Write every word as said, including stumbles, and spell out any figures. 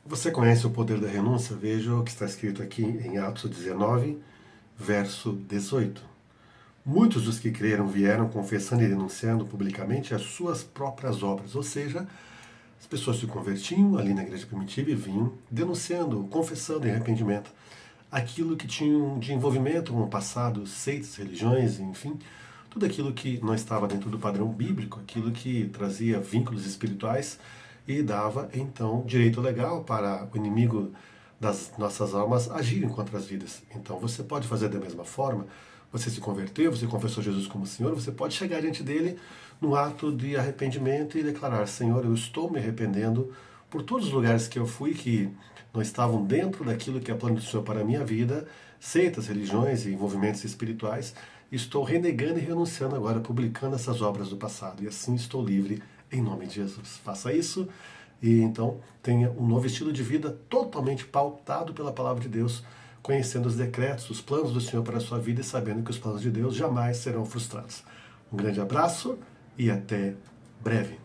Você conhece o poder da renúncia? Veja o que está escrito aqui em Atos dezenove, verso dezoito. Muitos dos que creram vieram confessando e denunciando publicamente as suas próprias obras, ou seja, as pessoas se convertiam ali na igreja primitiva e vinham denunciando, confessando em arrependimento aquilo que tinham de envolvimento com o passado, seitas, religiões, enfim, tudo aquilo que não estava dentro do padrão bíblico, aquilo que trazia vínculos espirituais e dava, então, direito legal para o inimigo das nossas almas agirem contra as vidas. Então você pode fazer da mesma forma. Você se converteu, você confessou Jesus como Senhor, você pode chegar diante dele num ato de arrependimento e declarar: Senhor, eu estou me arrependendo por todos os lugares que eu fui que não estavam dentro daquilo que é plano do Senhor para a minha vida, seitas, religiões e envolvimentos espirituais. Estou renegando e renunciando agora, publicando essas obras do passado, e assim estou livre em nome de Jesus. Faça isso e então tenha um novo estilo de vida totalmente pautado pela palavra de Deus, conhecendo os decretos, os planos do Senhor para a sua vida e sabendo que os planos de Deus jamais serão frustrados. Um grande abraço e até breve.